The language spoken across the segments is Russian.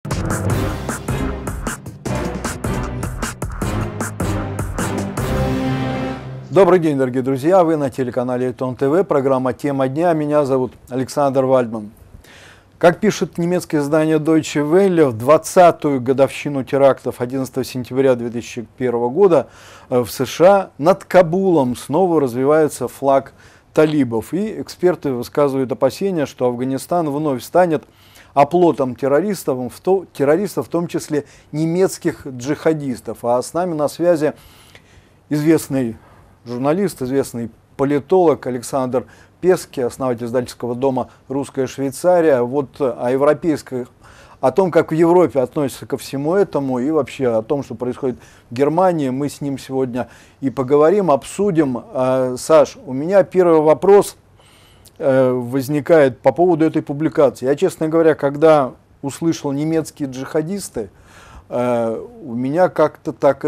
Добрый день, дорогие друзья! Вы на телеканале Эльтон ТВ, программа «Тема дня». Меня зовут Александр Вальдман. Как пишет немецкое издание Deutsche Welle, в 20-ю годовщину терактов 11 сентября 2001 года в США над Кабулом снова развивается флаг талибов. И эксперты высказывают опасения, что Афганистан вновь станет оплотом террористов, в том числе немецких джихадистов. А с нами на связи известный журналист, известный политолог Александр Пески, основатель издательского дома «Русская Швейцария». Вот о том, как в Европе относятся ко всему этому и вообще о том, что происходит в Германии, мы с ним сегодня и поговорим, обсудим. Саш, у меня первый вопрос возникает по поводу этой публикации. Я, честно говоря, когда услышал немецкие джихадисты, у меня как-то так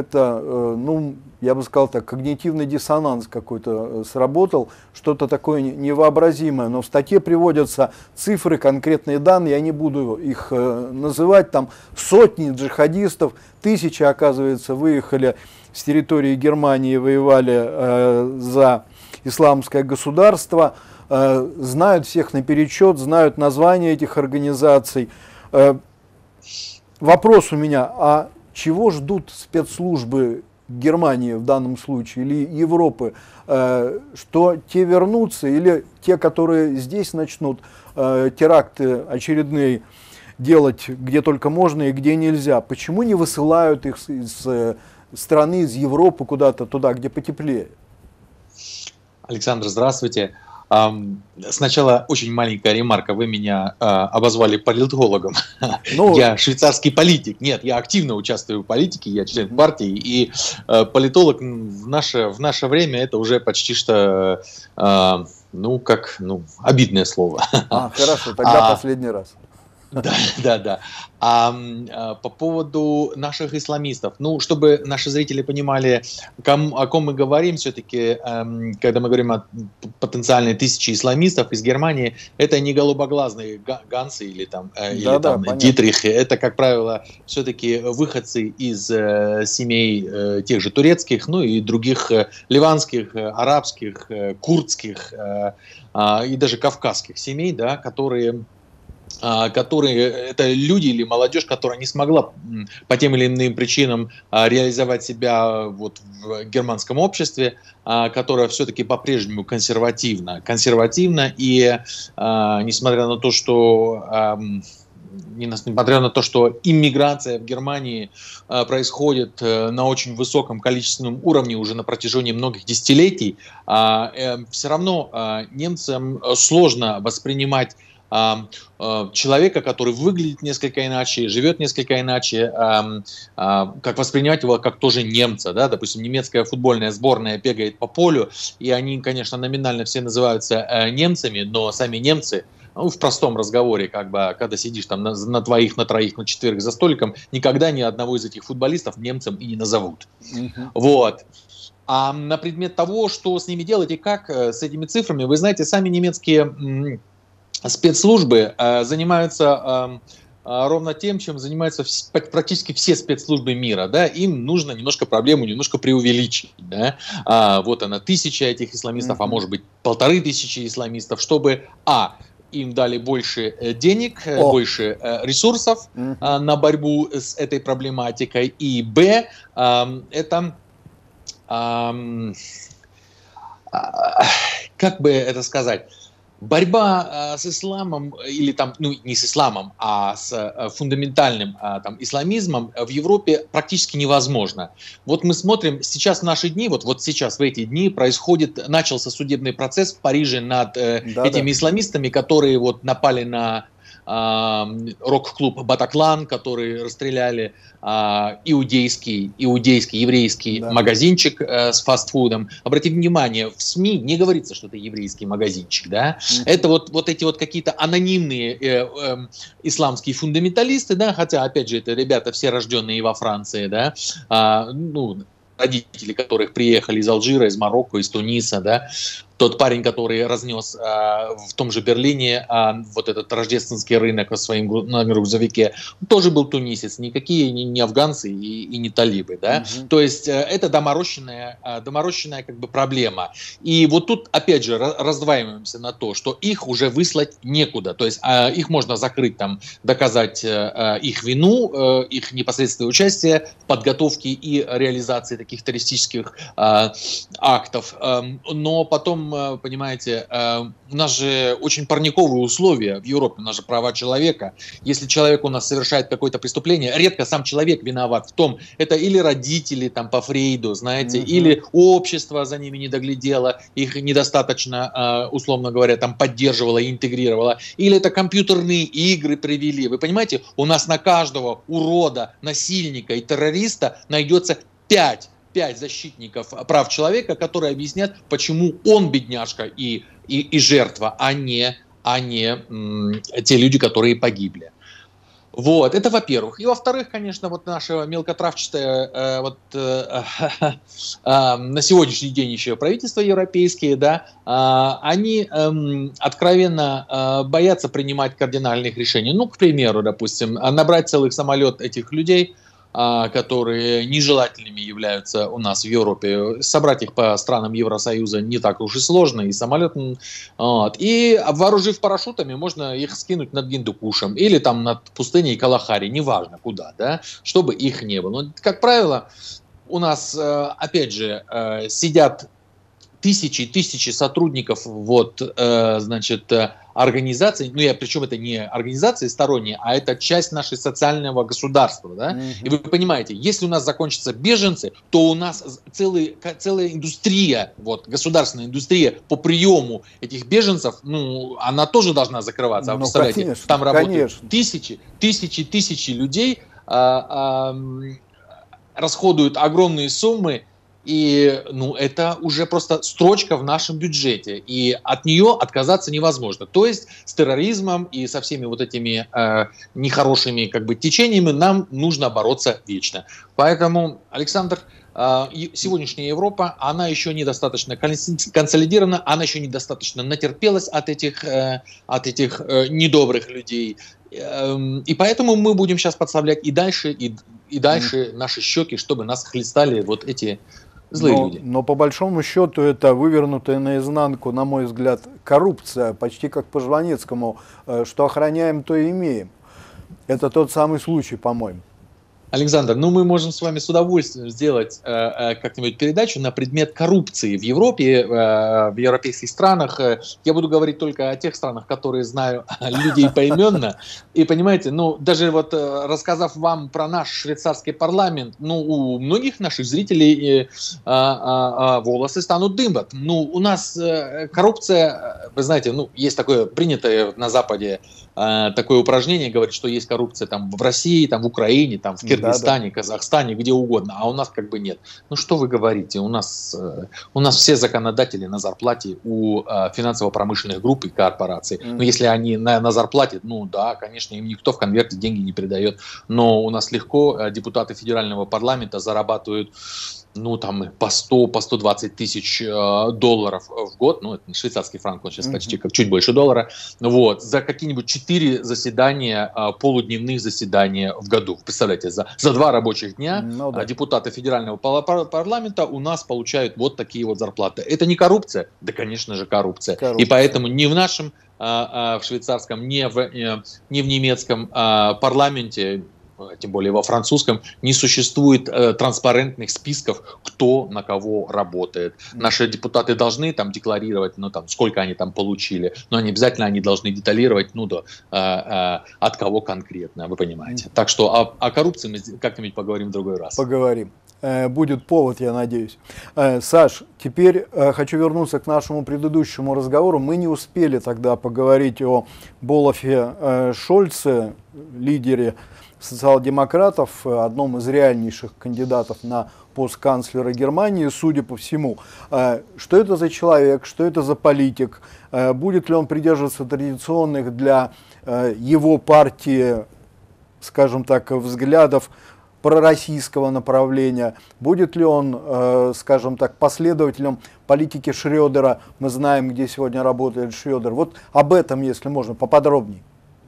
я бы сказал так, когнитивный диссонанс какой-то сработал, что-то такое невообразимое. Но в статье приводятся цифры, конкретные данные, я не буду их называть, там сотни джихадистов, тысячи, оказывается, выехали с территории Германии, воевали за исламское государство, знают всех наперечет, знают названия этих организаций. Вопрос у меня, а чего ждут спецслужбы Германии в данном случае или Европы, что те вернутся или те, которые здесь начнут теракты очередные делать где только можно и где нельзя? Почему не высылают их из страны, из Европы куда-то туда, где потеплее? Александр, здравствуйте. Сначала очень маленькая ремарка. Вы меня обозвали политологом. Я швейцарский политик. Нет, я активно участвую в политике, я член партии. И политолог в наше время это уже почти что, обидное слово. Хорошо, тогда последний раз. Да. По поводу наших исламистов, чтобы наши зрители понимали, о ком мы говорим, все-таки, когда мы говорим о потенциальной 1000 исламистов из Германии, это не голубоглазные Гансы или Дитрихи, это, как правило, все-таки выходцы из семей тех же турецких, и других ливанских, арабских, курдских и даже кавказских семей, да, которые это люди или молодежь, которая не смогла по тем или иным причинам реализовать себя в германском обществе, которая все-таки по-прежнему консервативна. И несмотря на то, что иммиграция в Германии происходит на очень высоком количественном уровне уже на протяжении многих десятилетий, все равно немцам сложно воспринимать человека, который выглядит несколько иначе, живет несколько иначе, как воспринимать его как тоже немца. Да? Допустим, немецкая футбольная сборная бегает по полю, и они, конечно, номинально все называются немцами, но сами немцы, в простом разговоре, когда сидишь там на двоих, на троих, на четверых за столиком, никогда ни одного из этих футболистов немцем и не назовут. Вот. А на предмет того, что с ними делать и как с этими цифрами, вы знаете, сами немецкие спецслужбы занимаются ровно тем, чем занимаются практически все спецслужбы мира. Да? Им нужно немножко проблему преувеличить. Да? Вот она, 1000 этих исламистов, а может быть 1500 исламистов, чтобы им дали больше денег, больше ресурсов на борьбу с этой проблематикой, и это как бы это сказать, борьба с исламом, или не с исламом, а с фундаментальным исламизмом в Европе практически невозможно. Вот мы смотрим, сейчас в наши дни, вот сейчас в эти дни начался судебный процесс в Париже над этими исламистами, которые напали на рок-клуб «Батаклан», которые расстреляли иудейский еврейский магазинчик с фастфудом. Обратите внимание, в СМИ не говорится, что это еврейский магазинчик. Да? Это вот эти какие-то анонимные исламские фундаменталисты, да? Хотя, опять же, это ребята все рожденные во Франции, да? Родители которых приехали из Алжира, из Марокко, из Туниса, да? тот парень, который разнес в том же Берлине вот этот рождественский рынок на грузовике, тоже был тунисец, никакие не афганцы и не талибы, да. То есть это доморощенная как бы проблема. И вот тут опять же раздваиваемся на то, что их уже выслать некуда, то есть их можно закрыть, там, доказать их вину, их непосредственное участие в подготовке и реализации таких террористических актов. Но потом, понимаете, у нас же очень парниковые условия в Европе, у нас же права человека. Если человек у нас совершает какое-то преступление, редко сам человек виноват в том, это или родители там по Фрейду, знаете, или общество за ними не доглядело, их недостаточно, условно говоря, там поддерживало и интегрировало, или это компьютерные игры привели. Вы понимаете, у нас на каждого урода, насильника и террориста найдется 5 защитников прав человека, которые объяснят, почему он бедняжка и жертва, а не те люди, которые погибли. Вот, это во-первых. И во-вторых, конечно, вот наша мелкотравчатая на сегодняшний день еще правительства европейские, да, они откровенно боятся принимать кардинальных решений. Ну, к примеру, допустим, набрать целый самолет этих людей, которые нежелательными являются у нас в Европе. Собрать их по странам Евросоюза не так уж и сложно, и самолет. Вот. И вооружив парашютами, можно их скинуть над Гиндукушем или там над пустыней Калахари, неважно куда, да, чтобы их не было. Но, как правило, у нас, опять же, сидят тысячи сотрудников организаций, причем это не организации сторонние, а это часть нашей социального государства, да? И вы понимаете, если у нас закончатся беженцы, то у нас целая индустрия, государственная индустрия по приему этих беженцев, она тоже должна закрываться. Представляете, конечно, там работают тысячи людей, расходуют огромные суммы. И это уже просто строчка в нашем бюджете, и от нее отказаться невозможно. То есть с терроризмом и со всеми вот этими нехорошими течениями нам нужно бороться вечно. Поэтому, Александр, сегодняшняя Европа, она еще недостаточно консолидирована, она еще недостаточно натерпелась от этих недобрых людей. И поэтому мы будем сейчас подставлять и дальше наши щеки, чтобы нас хлестали вот эти злые люди. Но по большому счету это вывернутая наизнанку, на мой взгляд, коррупция, почти как по Жванецкому, что охраняем, то и имеем. Это тот самый случай, по-моему. Александр, мы можем с вами с удовольствием сделать как-нибудь передачу на предмет коррупции в Европе, в европейских странах. Я буду говорить только о тех странах, которые знаю людей поименно. И понимаете, даже рассказав вам про наш швейцарский парламент, у многих наших зрителей волосы станут дыбом. У нас коррупция, вы знаете, есть такое принятое на Западе такое упражнение, говорит, что есть коррупция там в России, там в Украине, там в Киргизстане, Казахстане, где угодно, а у нас не нет. Что вы говорите? У нас все законодатели на зарплате у финансово-промышленных групп и корпораций. Если они на зарплате, да, конечно, им никто в конверте деньги не передает, но у нас легко депутаты федерального парламента зарабатывают по 100, по 120 тысяч долларов в год, это швейцарский франк, он сейчас почти чуть больше доллара, за какие-нибудь 4 заседания, полудневных заседания в году. Представляете, за 2 рабочих дня депутаты федерального парламента у нас получают вот такие вот зарплаты. Это не коррупция? Да, конечно же, коррупция. И поэтому ни в нашем, в швейцарском, ни в немецком парламенте, тем более во французском, не существует транспарентных списков, кто на кого работает. Наши депутаты должны декларировать, сколько они там получили, но не обязательно они должны деталировать, от кого конкретно, вы понимаете. Так что о коррупции мы как-нибудь поговорим в другой раз. Поговорим. Будет повод, я надеюсь. Саш, теперь хочу вернуться к нашему предыдущему разговору. Мы не успели тогда поговорить о Олафе Шольце, лидере социал-демократов, одном из реальнейших кандидатов на пост канцлера Германии, судя по всему. Что это за человек, что это за политик? Будет ли он придерживаться традиционных для его партии, скажем так, взглядов пророссийского направления? Будет ли он, скажем так, последователем политики Шрёдера? Мы знаем, где сегодня работает Шрёдер. Вот об этом, если можно, поподробнее.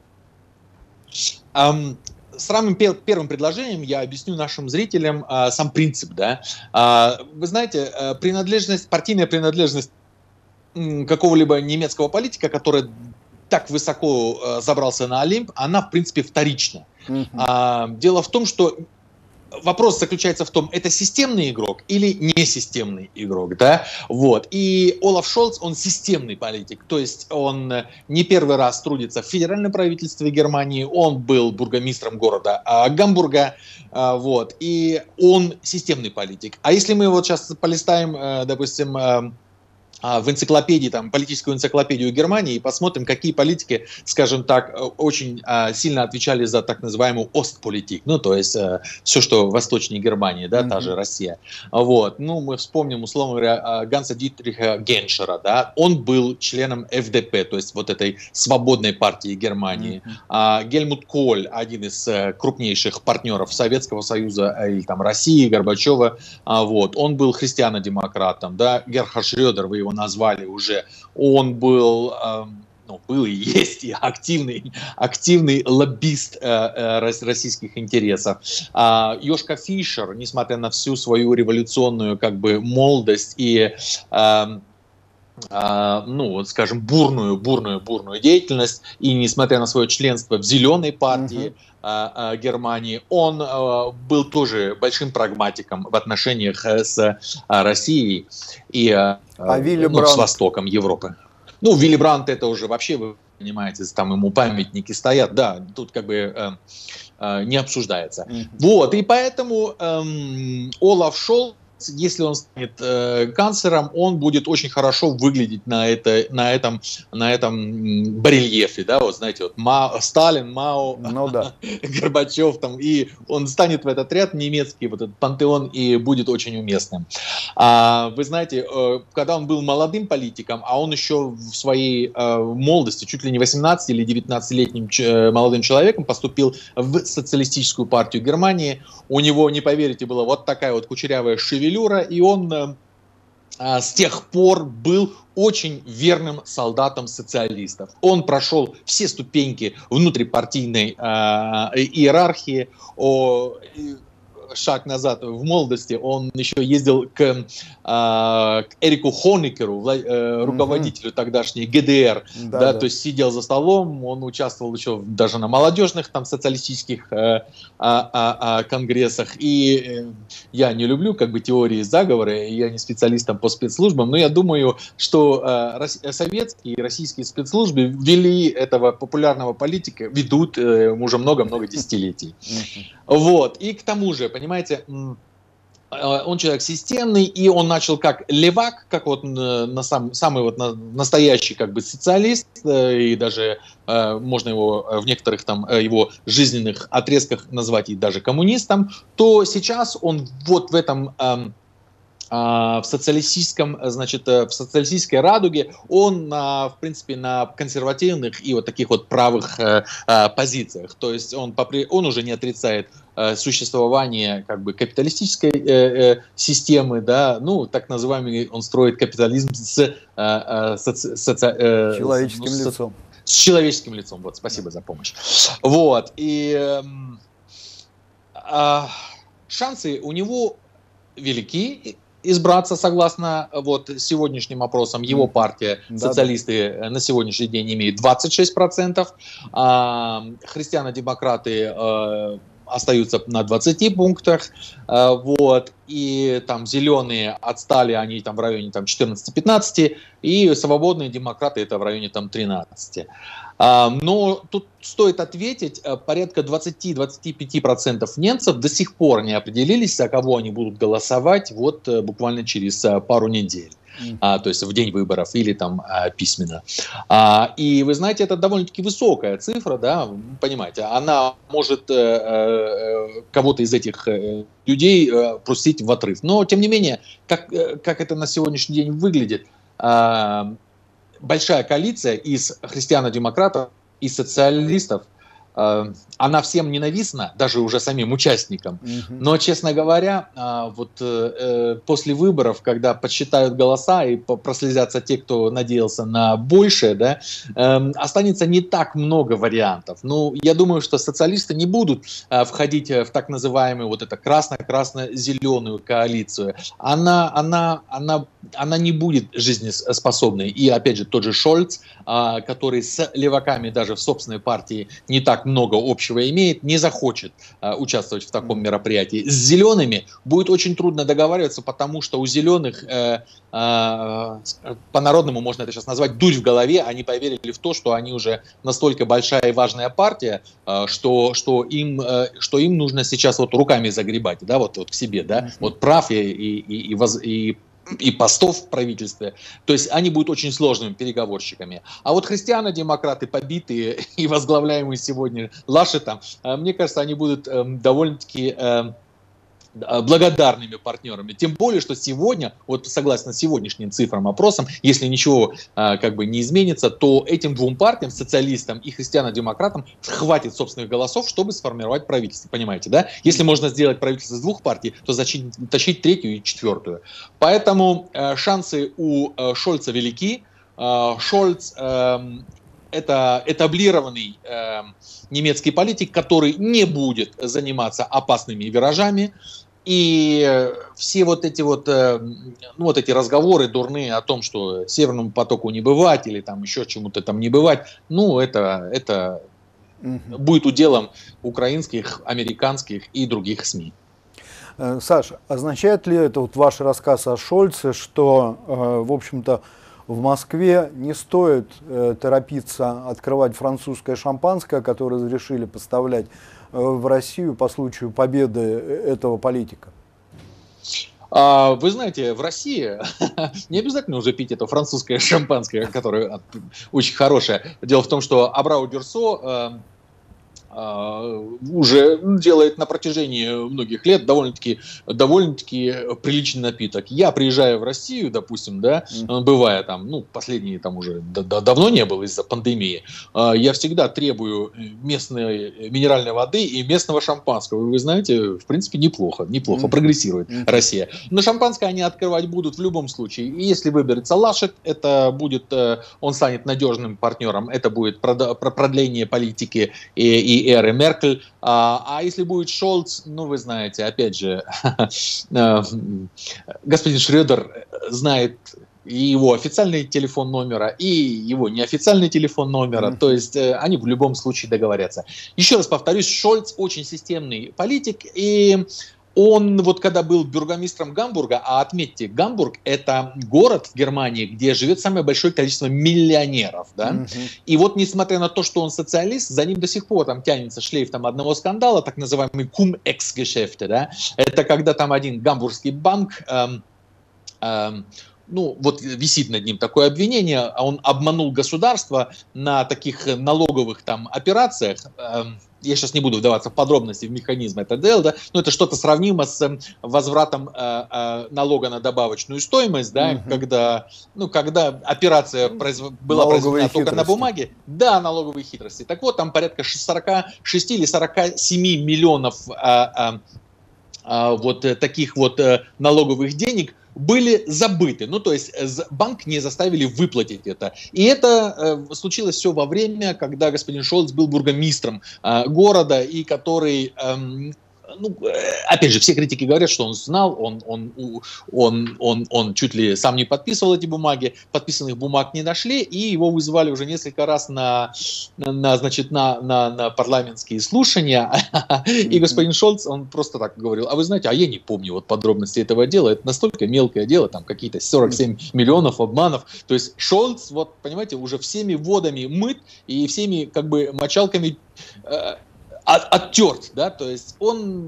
Самым первым предложением я объясню нашим зрителям сам принцип. Да? Вы знаете, партийная принадлежность какого-либо немецкого политика, который так высоко забрался на Олимп, она, в принципе, вторична. Дело в том, что вопрос заключается в том, это системный игрок или несистемный игрок, да, вот. И Олаф Шольц, он системный политик, то есть он не первый раз трудится в федеральном правительстве Германии, он был бургомистром города Гамбурга, вот, и он системный политик. А если мы вот сейчас полистаем, допустим, в энциклопедии, там, политическую энциклопедию Германии и посмотрим, какие политики, скажем так, очень сильно отвечали за так называемую Остполитик, ну, то есть все, что восточнее Германии, да, та же Россия. Вот. Ну, мы вспомним, условно говоря, Ганса Дитриха Геншера, да, он был членом ФДП, то есть вот этой свободной партии Германии. Гельмут Коль, один из крупнейших партнеров Советского Союза или там России, Горбачева, вот, он был христианодемократом, да, Герхард Шрёдер, вы его назвали уже, он был, был и есть и активный лоббист российских интересов. Йошка Фишер, несмотря на всю свою революционную как бы молодость и вот, скажем, бурную деятельность, и несмотря на свое членство в Зеленой партии Германии, он был тоже большим прагматиком в отношениях с Россией и с Востоком Европы. Ну, Вилли Брандт это уже вообще, вы понимаете, там ему памятники стоят, да, тут как бы не обсуждается. Вот, и поэтому Олаф Шольц, если он станет канцлером, он будет очень хорошо выглядеть на этом барельефе, да, вот знаете, вот Сталин, Мао, Горбачев, там, и он станет в этот ряд немецкий, вот этот пантеон, и будет очень уместным. Вы знаете, когда он был молодым политиком, а он еще в своей молодости, чуть ли не 18 или 19-летним молодым человеком, поступил в социалистическую партию Германии, у него, не поверите, была вот такая вот кучерявая шевелюра, и он с тех пор был очень верным солдатом социалистов. Он прошел все ступеньки внутрипартийной иерархии. Шаг назад в молодости он еще ездил к Эрику Хонекеру, руководителю тогдашней ГДР, то есть сидел за столом, он участвовал еще даже на молодежных там социалистических конгрессах. И я не люблю как бы теории заговора, я не специалист по спецслужбам, но я думаю, что советские и российские спецслужбы вели этого популярного политика, ведут уже много-много десятилетий. Вот. И к тому же, понимаете, он человек системный, и он начал как левак, как вот самый вот настоящий как бы социалист, и даже можно его в некоторых там его жизненных отрезках назвать и даже коммунистом, то сейчас он вот в этом в социалистической радуге, он, в принципе, на консервативных и вот таких вот правых позициях. То есть он уже не отрицает существование как бы капиталистической системы, да, ну, так называемый, он строит капитализм с человеческим лицом. С человеческим лицом, вот, спасибо за помощь. Вот, и шансы у него велики избраться, согласно вот сегодняшним опросам. Его партия, социалисты, на сегодняшний день имеют 26%, христиано-демократы остаются на 20 пунктах, вот, и там зеленые отстали, они там в районе там 14-15, и свободные демократы это в районе там 13. Но тут стоит ответить, порядка 20-25% немцев до сих пор не определились, за кого они будут голосовать вот буквально через пару недель. То есть в день выборов или там письменно. И вы знаете, это довольно-таки высокая цифра, да, понимаете, она может кого-то из этих людей пустить в отрыв. Но, тем не менее, как это на сегодняшний день выглядит, большая коалиция из христиано-демократов и социалистов она всем ненавистна, даже уже самим участникам. Но, честно говоря, после выборов, когда подсчитают голоса и прослезятся те, кто надеялся на большее, да, останется не так много вариантов. Ну, я думаю, что социалисты не будут входить в так называемую вот эту красно-красно-зеленую коалицию. Она не будет жизнеспособной. И, опять же, тот же Шольц, который с леваками даже в собственной партии не так много общего имеет, не захочет участвовать в таком мероприятии. С зелеными будет очень трудно договариваться, потому что у зеленых, по-народному можно это сейчас назвать, дурь в голове. Они поверили в то, что они уже настолько большая и важная партия, что им нужно сейчас вот руками загребать, да, вот к себе, да, вот прав и постов в правительстве. То есть они будут очень сложными переговорщиками. А вот христиано-демократы, побитые и возглавляемые сегодня Лашетом, мне кажется, они будут довольно-таки благодарными партнерами. Тем более, что сегодня, вот согласно сегодняшним цифрам, опросам, если ничего как бы не изменится, то этим двум партиям, социалистам и христиано-демократам, хватит собственных голосов, чтобы сформировать правительство. Понимаете, да? Если можно сделать правительство из двух партий, то зачем тащить третью и четвертую? Поэтому шансы у Шольца велики. Шольц это этаблированный немецкий политик, который не будет заниматься опасными виражами. И все вот эти эти разговоры дурные о том, что Северному потоку не бывать или там еще чему-то там не бывать, ну это будет уделом украинских, американских и других СМИ. Саша, означает ли это вот ваш рассказ о Шольце, что, в общем-то, в Москве не стоит торопиться открывать французское шампанское, которое разрешили поставлять в Россию по случаю победы этого политика? Вы знаете, в России не обязательно уже пить это французское шампанское, которое очень хорошее. Дело в том, что Абрау Дюрсо уже делает на протяжении многих лет довольно-таки приличный напиток. Я приезжаю в Россию, допустим, да, бывая там, ну, последние там уже давно не было из-за пандемии, я всегда требую местной минеральной воды и местного шампанского. И вы знаете, в принципе, неплохо прогрессирует Россия. Но шампанское они открывать будут в любом случае. И если выберется Лашет, это будет, он станет надежным партнером, это будет продление политики и эры Меркель. А если будет Шольц, ну, вы знаете, опять же, господин Шредер знает и его официальный телефон номера, и его неофициальный телефон номера, то есть они в любом случае договорятся. Еще раз повторюсь, Шольц очень системный политик, и он вот когда был бургомистром Гамбурга, а отметьте, Гамбург это город в Германии, где живет самое большое количество миллионеров, да? И вот несмотря на то, что он социалист, за ним до сих пор там тянется шлейф там одного скандала, так называемый Cum-Ex-Geschäfte, да? Это когда там один гамбургский банк, ну, вот висит над ним такое обвинение, а он обманул государство на таких налоговых там операциях. Я сейчас не буду вдаваться в подробности, в механизм это дело, да, но это что-то сравнимо с возвратом налога на добавочную стоимость, да, когда операция была произведена только на бумаге, да, налоговые хитрости. Так вот, там порядка 46 или 47 миллионов вот таких вот налоговых денег были забыты. Ну, то есть банк не заставили выплатить это. И это случилось все во время, когда господин Шольц был бургомистром города, и который... Ну, опять же, все критики говорят, что он знал, он чуть ли сам не подписывал эти бумаги, подписанных бумаг не нашли, и его вызывали уже несколько раз на парламентские слушания, и господин Шольц, он просто так говорил, а вы знаете, а я не помню вот подробности этого дела, это настолько мелкое дело, там какие-то 47 миллионов обманов, то есть Шольц, вот, понимаете, уже всеми водами мыт, и всеми, как бы, мочалками оттерт, да, то есть он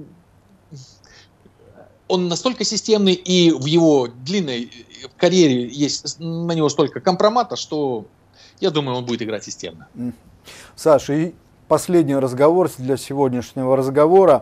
настолько системный, и в его длинной карьере есть на него столько компромата, что я думаю, он будет играть системно. Саша, и последний разговор для сегодняшнего разговора.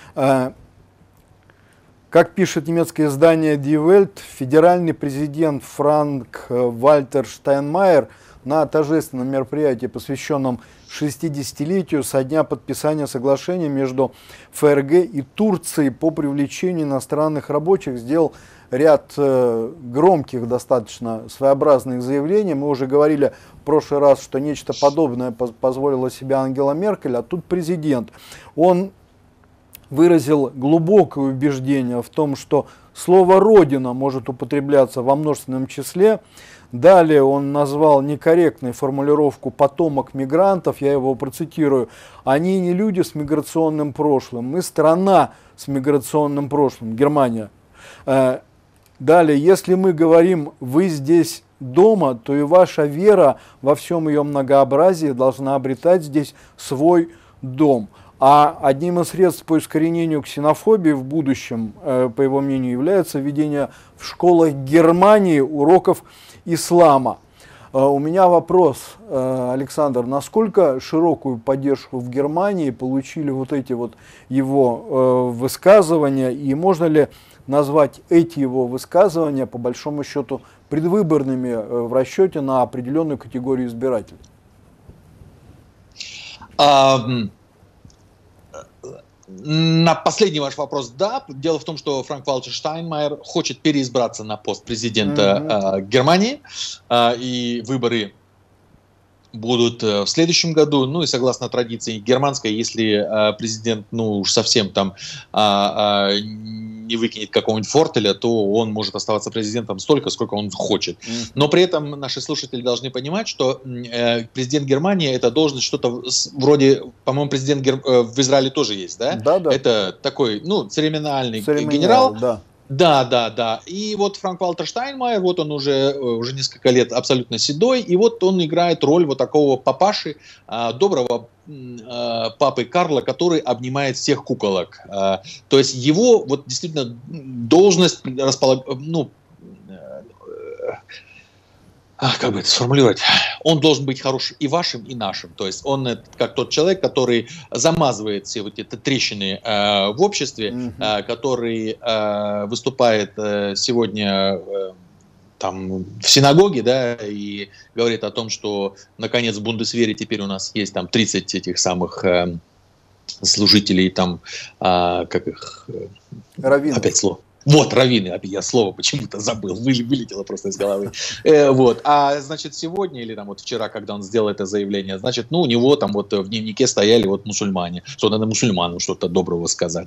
Как пишет немецкое издание Die Welt, федеральный президент Франк-Вальтер Штайнмайер на торжественном мероприятии, посвященном 60-летию со дня подписания соглашения между ФРГ и Турцией по привлечению иностранных рабочих, сделал ряд громких, достаточно своеобразных заявлений. Мы уже говорили в прошлый раз, что нечто подобное позволила себе Ангела Меркель, а тут президент. Он выразил глубокое убеждение в том, что слово «родина» может употребляться во множественном числе. Далее он назвал некорректной формулировку «потомок мигрантов», я его процитирую: «Они не люди с миграционным прошлым, мы страна с миграционным прошлым, Германия». Далее, если мы говорим «вы здесь дома», то и ваша вера во всем ее многообразии должна обретать здесь свой дом. А одним из средств по искоренению ксенофобии в будущем, по его мнению, является введение в школах Германии уроков ислама. У меня вопрос, Александр: насколько широкую поддержку в Германии получили вот эти вот его высказывания, и можно ли назвать эти его высказывания по большому счету предвыборными в расчете на определенную категорию избирателей? На последний ваш вопрос, да. Дело в том, что Франк-Вальтер Штайнмайер хочет переизбраться на пост президента Германии, и выборы будут в следующем году. Ну и согласно традиции германской, если президент, ну уж совсем там не выкинет какого-нибудь фортеля, то он может оставаться президентом столько, сколько он хочет. Но при этом наши слушатели должны понимать, что президент Германии — это должность что-то вроде, по-моему, президент в Израиле тоже есть, да? Да, да. Это такой, ну, церемониальный генерал. Да. Да. И вот Франк-Вальтер Штайнмайер, вот он уже несколько лет абсолютно седой, и вот он играет роль вот такого папаши, доброго папы Карла, который обнимает всех куколок. То есть его вот действительно должность как бы это сформулировать? Он должен быть хорош и вашим, и нашим. То есть он как тот человек, который замазывает все вот эти трещины в обществе, который выступает сегодня там в синагоге, да, и говорит о том, что наконец в Бундесвере теперь у нас есть там 30 этих самых служителей, там, как их... Раввины. Опять слово. Вот, раввины, я слово почему-то забыл, вылетело просто из головы. Вот. А значит, сегодня или там вот вчера, когда он сделал это заявление, значит, ну, у него там вот в дневнике стояли вот мусульмане, что надо мусульманам что-то доброго сказать.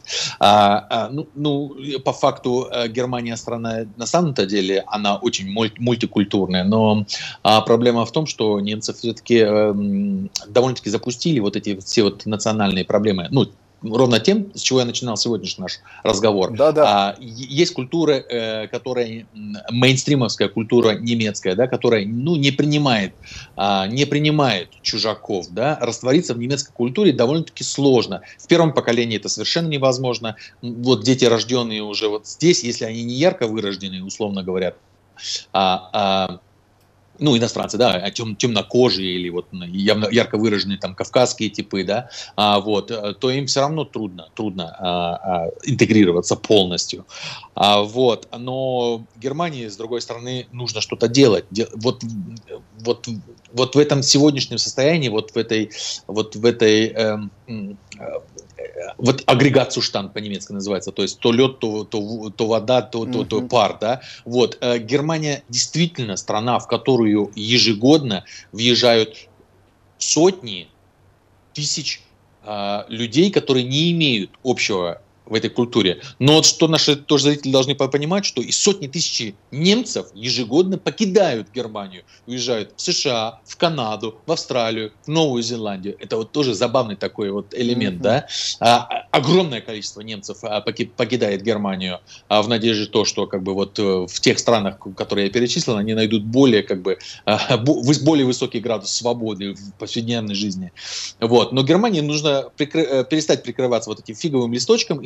По факту Германия страна, на самом-то деле, она очень мультикультурная, но проблема в том, что немцы все-таки довольно-таки запустили вот эти все вот национальные проблемы, ну, ровно тем, с чего я начинал сегодняшний наш разговор. Да. Есть культура, которая мейнстримовская культура немецкая, да, которая не принимает чужаков, да, раствориться в немецкой культуре довольно-таки сложно. В первом поколении это совершенно невозможно. Вот дети, рожденные уже вот здесь, если они не ярко вырожденные, условно говоря, иностранцы, да, темнокожие или вот явно ярко выраженные там кавказские типы, да, то им все равно трудно интегрироваться полностью. Но Германии, с другой стороны, нужно что-то делать. Вот в этом сегодняшнем состоянии, вот агрегат-Zustand по-немецки называется, то есть то лед, то вода, то пар, да. Вот, Германия действительно страна, в которую ежегодно въезжают сотни тысяч людей, которые не имеют общего в этой культуре. Но вот что наши тоже зрители должны понимать, что и сотни тысяч немцев ежегодно покидают Германию, уезжают в США, в Канаду, в Австралию, в Новую Зеландию. Это вот тоже забавный такой вот элемент, да. Огромное количество немцев покидает Германию в надежде то, что как бы вот в тех странах, которые я перечислил, они найдут более высокий градус свободы в повседневной жизни. Вот. Но Германии нужно перестать прикрываться вот этим фиговым листочком и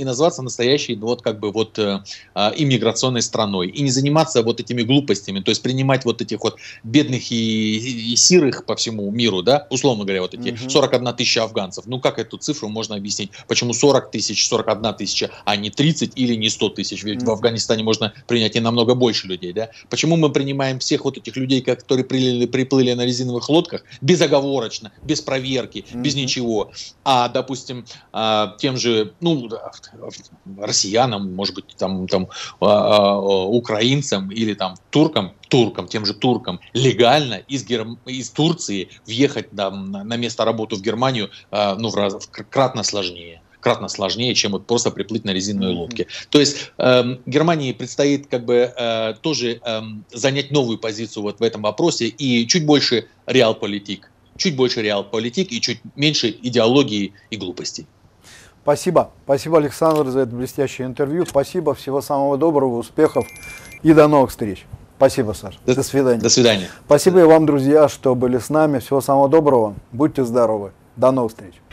назваться настоящей вот как бы вот иммиграционной страной и не заниматься вот этими глупостями, то есть принимать вот этих вот бедных и сирых по всему миру, да, условно говоря, вот эти 41 тысяча афганцев. Ну как эту цифру можно объяснить? Почему 40 тысяч, 41 тысяча, а не 30 или не 100 тысяч? Ведь в Афганистане можно принять и намного больше людей, да? Почему мы принимаем всех вот этих людей, которые приплыли на резиновых лодках, безоговорочно, без проверки, без ничего, а, допустим, тем же, ну, россиянам, может быть, там украинцам или там тем же туркам легально из Турции въехать на место работы в Германию, ну, кратно сложнее, чем вот просто приплыть на резиновой лодке. То есть Германии предстоит как бы тоже занять новую позицию вот в этом вопросе и чуть больше реалполитик и чуть меньше идеологии и глупостей. Спасибо. Спасибо, Александр, за это блестящее интервью. Спасибо, всего самого доброго, успехов и до новых встреч. Спасибо, Саша. До свидания. До свидания. Спасибо и вам, друзья, что были с нами. Всего самого доброго. Будьте здоровы. До новых встреч.